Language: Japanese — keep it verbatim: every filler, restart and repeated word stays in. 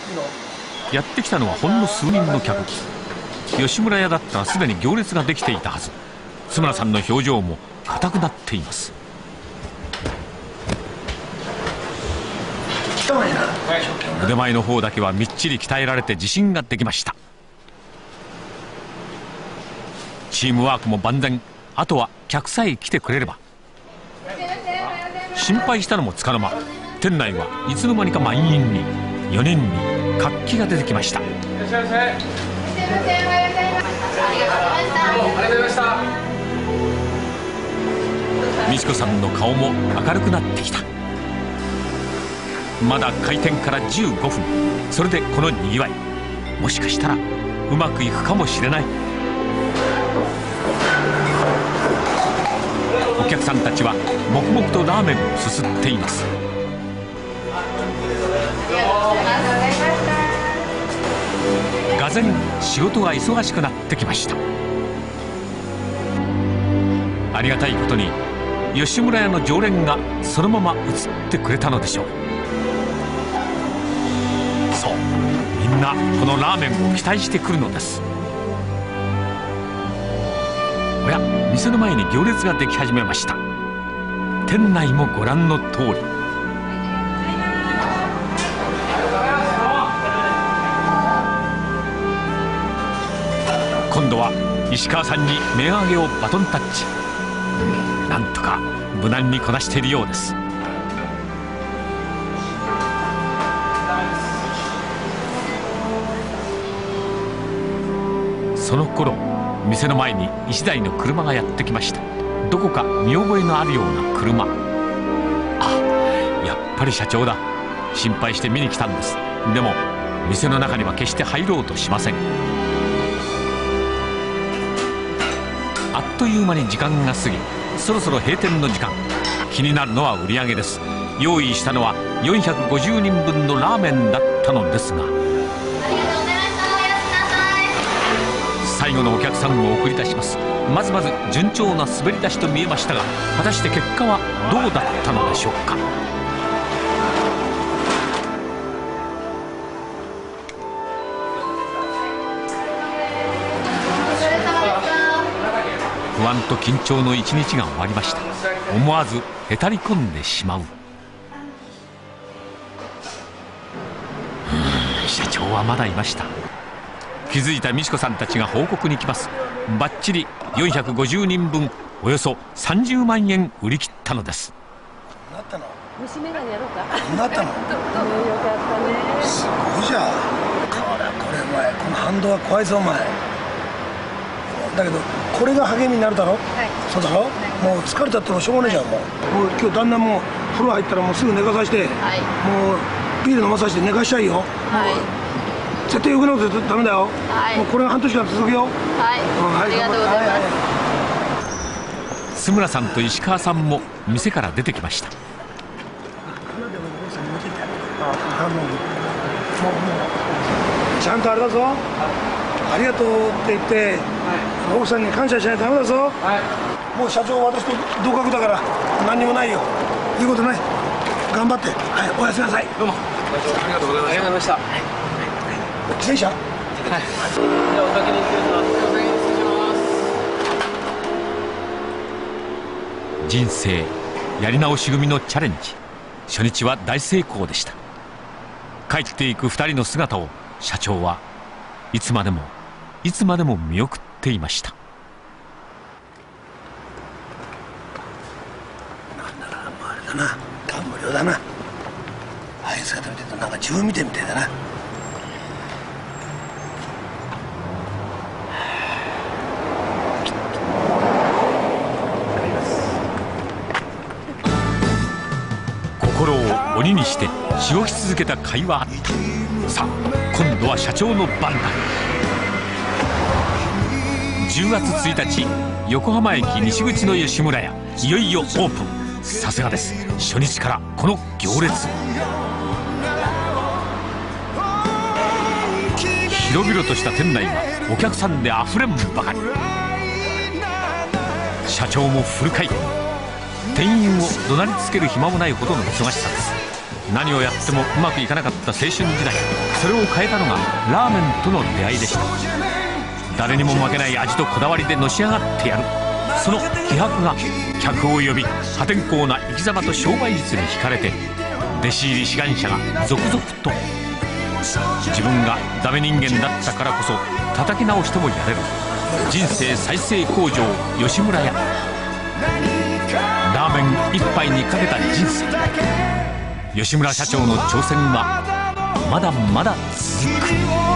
やってきたのはほんの数人の客。吉村屋だったらすでに行列ができていたはず。津村さんの表情も硬くなっています。腕前の方だけはみっちり鍛えられて自信ができました。チームワークも万全。あとは客さえ来てくれれば。心配したのもつかの間、店内はいつの間にか満員に。よにんに活気が出てきました。美智子さんの顔も明るくなってきた。まだ開店からじゅうごふん。それでこのにぎわい。もしかしたらうまくいくかもしれない。お客さんたちは黙々とラーメンをすすっています。がぜん仕事が忙しくなってきました。ありがたいことに吉村屋の常連がそのまま移ってくれたのでしょう。そう、みんなこのラーメンを期待してくるのです。おや、店の前に行列ができ始めました。店内もご覧の通り。今度は石川さんに麺上げをバトンタッチ。なんとか無難にこなしているようです。その頃、店の前に一台の車がやってきました。どこか見覚えのあるような車。あ、やっぱり社長だ。心配して見に来たんです。でも店の中には決して入ろうとしません。あっという間に時間が過ぎ、そろそろ閉店の時間。気になるのは売り上げです。用意したのはよんひゃくごじゅうにんぶんのラーメンだったのですが、最後のお客さんを送り出します。まずまず順調な滑り出しと見えましたが、果たして結果はどうだったのでしょうか。不安と緊張の一日が終わりました。思わずへたり込んでしまう。うーん、社長はまだいました。気づいた美智子さんたちが報告に来ます。バッチリよんひゃくごじゅうにんぶん、およそさんじゅうまんえん売り切ったのです。 なったの？ 虫眼鏡やろうか。 なったの？ よかったね。 すごいじゃん。これこれお前、この反動は怖いぞお前。だけどこれが励みになるだろ。はい。そうだろ。はい、もう疲れたってもしょうがないじゃん。もう。もう今日旦那も風呂入ったらもうすぐ寝かさせて、はい、もうビール飲まさせて寝かしちゃいよ。はい。絶対余計なことダメだよ。はい。もうこれが半年間続くよ。はい。はい、ありがとうございます。 津村さんと石川さんも店から出てきました。 ちゃんとあれだぞ。ありがとうって言って、はい、奥さんに感謝しないとダメだぞ。はい。もう社長私と同格だから何にもないよ。言うことない。頑張って。はい、おやすみなさい。どうも。ありがとうございました。はい。自転車？はい。じゃあお先に失礼します。お先に失礼します。 人生やり直し組のチャレンジ。初日は大成功でした。帰っていく二人の姿を社長はいつまでもいつまでも見送っていました。 なんだかもうあれだな、感無量だな。ああいう姿見てるとなんか自分見てみたいだな。 心を鬼にしてしごき続けた甲斐はあった。さあ今度は社長の番だ。じゅうがつついたち、横浜駅西口の吉村屋、いよいよオープン。さすがです。初日からこの行列。広々とした店内はお客さんであふれんばかり。社長もフル回転。店員を怒鳴りつける暇もないほどの忙しさです。何をやってもうまくいかなかった青春時代、 それを変えたのがラーメンとの出会いでした。誰にも負けない味とこだわりでのし上がってやる、その気迫が客を呼び、破天荒な生き様と商売術に惹かれて弟子入り志願者が続々と。自分がダメ人間だったからこそ叩き直してもやれる人生再生工場吉村屋。ラーメン一杯にかけた人生、吉村社長の挑戦はまだまだ続く。